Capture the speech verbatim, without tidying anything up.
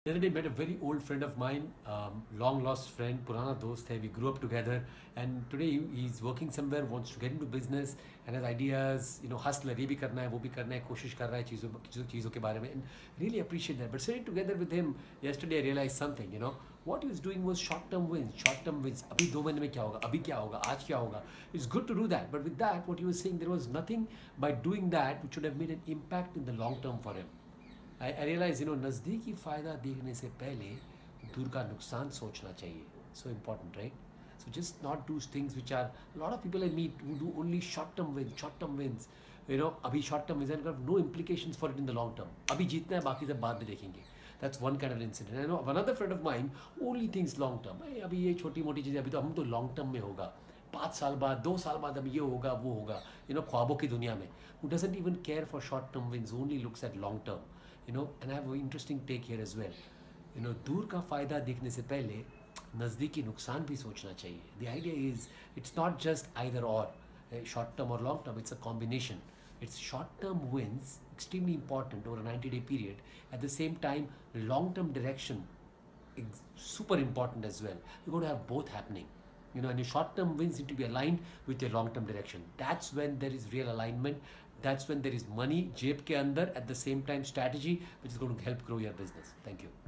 The other day met a very old friend of mine, um, long lost friend, purana dost hai. We grew up together, and today he- he's working somewhere, wants to get into business, and has ideas. You know, hustler, ये भी करना है, वो भी करना है, कोशिश कर रहा है चीज़ों चीज़ों चीज़ों के बारे में, and really appreciate that. But sitting together with him yesterday, I realized something. You know, what he was doing was short-term wins, short-term wins. अभी दो महीने में क्या होगा? अभी क्या होगा? आज क्या होगा? It's good to do that, but with that, what he was saying, there was nothing by doing that which would have made an impact in the long term for him. I I realise you know नज़दीकी फ़ायदा देखने से पहले दूर का नुकसान सोचना चाहिए. So important, right? So just not do things which are lot of people I meet who do only short term win short term wins. You know अभी short term wins and no implications for it in the long term. अभी जीतना है, बाकी सब बाद में देखेंगे. That's one kind of incident. I know another friend of mine only things long term. अभी ये छोटी मोटी चीज़ें, अभी तो हम तो लॉन्ग टर्म में होगा, पाँच साल बाद, दो साल बाद अब ये होगा वो होगा. यू नो ख्वाबों की दुनिया में who doesn't even care for short term wins, only looks at long term. You know, and I have an interesting take here as well. You know, दूर का फ़ायदा देखने से पहले नज़दीकी नुकसान भी सोचना चाहिए. The idea is it's not just either or, short term or long term. It's a combination. It's short term wins, extremely important over a ninety day period. At the same time, long term direction is super important as well. You're going to have both happening. You know, and your short term wins need to be aligned with your long term direction. That's when there is real alignment. That's when there is money, jeb ke andar, at the same time strategy, which is going to help grow your business. Thank you.